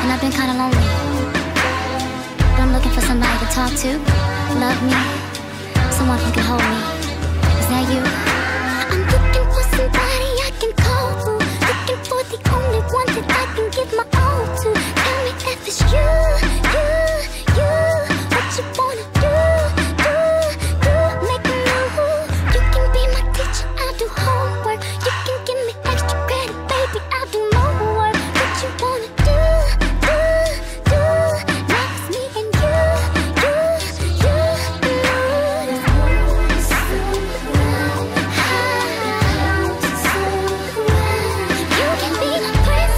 and I've been kinda lonely. But I'm looking for somebody to talk to, love me, someone who can hold me. Is that you? I'm looking for somebody I can call to, looking for the only one that I can give my all to. Tell me if it's you, what you wanna do, make me move. You can be my teacher, I'll do homework. You can give me extra credit, baby, I'll do more work. What you wanna do, now it's me and you. You can be my prince,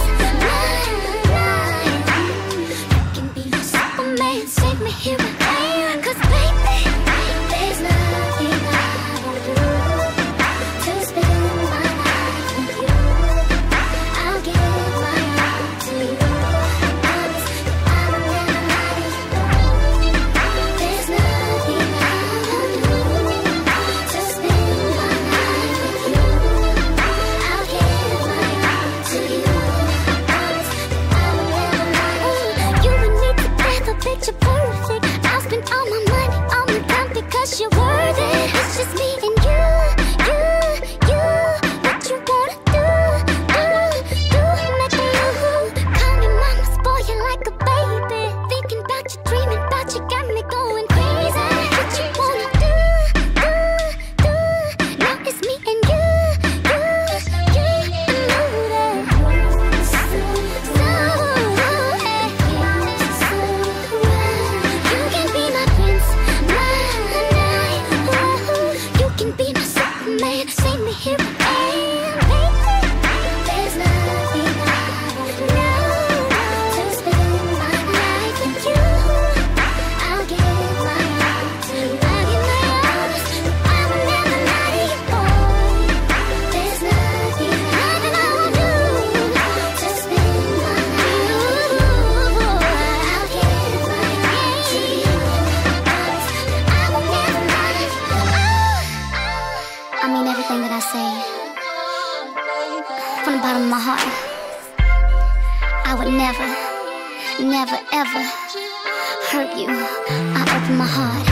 you can be my Superman, save me here and there. 'Cause baby, there's nothing I won't do to spend my life with you. I'll give my all to you. Promise I will never let it go. There's nothing I won't do to spend my life with you. I'll give my all to you. Promise I will never let it go. You and me together, picture perfect. I'll spend all my money, all my time, because you're worth it. It's just me and you. What you wanna do, make me move. Call me mama, spoil you like a baby. Thinking about you, dreaming about you, got me going crazy. What you wanna do, now it's me and you. I know that. You can be my prince, you can be my Superman, save me here and there. There's nothing I won't do to spend my life with you. I'll give my all to you. I'll give my all, I will never let it go. There's nothing I won't do to spend my life with you. I'll give my all to you. I will never let it go. I mean everything that I say from the bottom of my heart. I would never, ever hurt you. I open my heart.